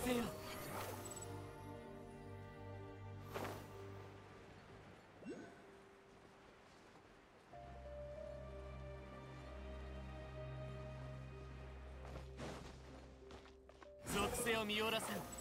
せよ。属性を見下ろせん。